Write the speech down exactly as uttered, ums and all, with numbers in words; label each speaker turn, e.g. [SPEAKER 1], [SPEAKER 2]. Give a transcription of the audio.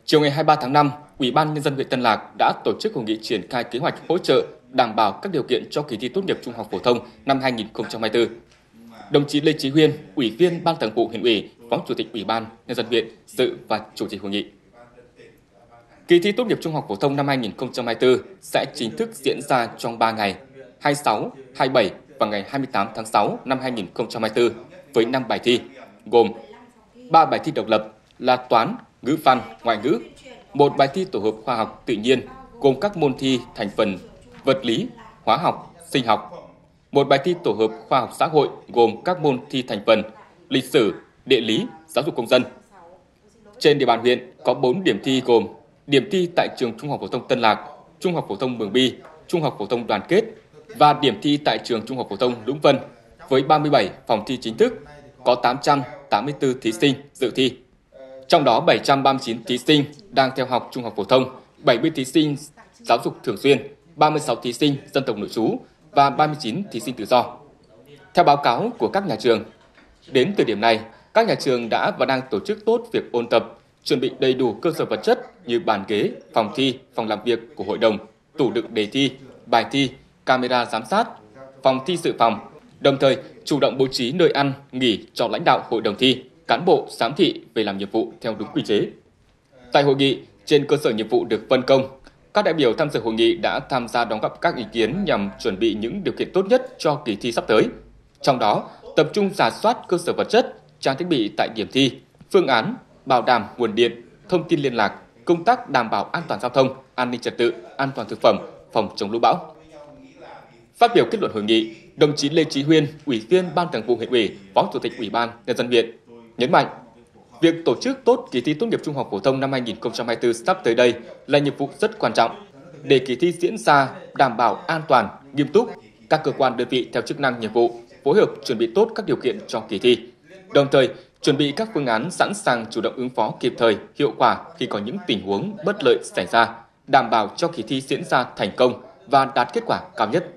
[SPEAKER 1] Chiều ngày hai mươi ba tháng năm, Ủy ban Nhân dân huyện Tân Lạc đã tổ chức hội nghị triển khai kế hoạch hỗ trợ đảm bảo các điều kiện cho kỳ thi tốt nghiệp trung học phổ thông năm hai nghìn không trăm hai mươi tư. Đồng chí Lê Chí Huyên, Ủy viên Ban Thường vụ Huyện ủy, Phó Chủ tịch Ủy ban Nhân dân huyện dự và chủ trì hội nghị. Kỳ thi tốt nghiệp trung học phổ thông năm hai nghìn không trăm hai mươi tư sẽ chính thức diễn ra trong ba ngày, hai mươi sáu, hai mươi bảy và ngày hai mươi tám tháng sáu năm hai nghìn không trăm hai mươi tư với năm bài thi, gồm ba bài thi độc lập là toán, ngữ văn, ngoại ngữ, một bài thi tổ hợp khoa học tự nhiên gồm các môn thi thành phần vật lý, hóa học, sinh học, một bài thi tổ hợp khoa học xã hội gồm các môn thi thành phần lịch sử, địa lý, giáo dục công dân. Trên địa bàn huyện có bốn điểm thi gồm điểm thi tại trường Trung học phổ thông Tân Lạc, Trung học phổ thông Mường Bi, Trung học phổ thông Đoàn Kết và điểm thi tại trường Trung học phổ thông Lũng Vân với ba mươi bảy phòng thi chính thức, có tám trăm tám mươi tư thí sinh dự thi. Trong đó bảy trăm ba mươi chín thí sinh đang theo học trung học phổ thông, bảy mươi thí sinh giáo dục thường xuyên, ba mươi sáu thí sinh dân tộc nội trú và ba mươi chín thí sinh tự do. Theo báo cáo của các nhà trường, đến thời điểm này, các nhà trường đã và đang tổ chức tốt việc ôn tập, chuẩn bị đầy đủ cơ sở vật chất như bàn ghế, phòng thi, phòng làm việc của hội đồng, tủ đựng đề thi, bài thi, camera giám sát, phòng thi dự phòng, đồng thời chủ động bố trí nơi ăn, nghỉ cho lãnh đạo hội đồng thi, cán bộ, giám thị về làm nhiệm vụ theo đúng quy chế. Tại hội nghị, trên cơ sở nhiệm vụ được phân công, các đại biểu tham dự hội nghị đã tham gia đóng góp các ý kiến nhằm chuẩn bị những điều kiện tốt nhất cho kỳ thi sắp tới. Trong đó, tập trung rà soát cơ sở vật chất, trang thiết bị tại điểm thi, phương án, bảo đảm nguồn điện, thông tin liên lạc, công tác đảm bảo an toàn giao thông, an ninh trật tự, an toàn thực phẩm, phòng chống lũ bão. Phát biểu kết luận hội nghị, đồng chí Lê Chí Huyên, Ủy viên Ban Thường vụ Huyện ủy, Phó Chủ tịch Ủy ban Nhân dân huyện nhấn mạnh, việc tổ chức tốt kỳ thi tốt nghiệp trung học phổ thông năm hai nghìn không trăm hai mươi tư sắp tới đây là nhiệm vụ rất quan trọng. Để kỳ thi diễn ra đảm bảo an toàn, nghiêm túc, các cơ quan đơn vị theo chức năng nhiệm vụ phối hợp chuẩn bị tốt các điều kiện cho kỳ thi, đồng thời chuẩn bị các phương án sẵn sàng chủ động ứng phó kịp thời, hiệu quả khi có những tình huống bất lợi xảy ra, đảm bảo cho kỳ thi diễn ra thành công và đạt kết quả cao nhất.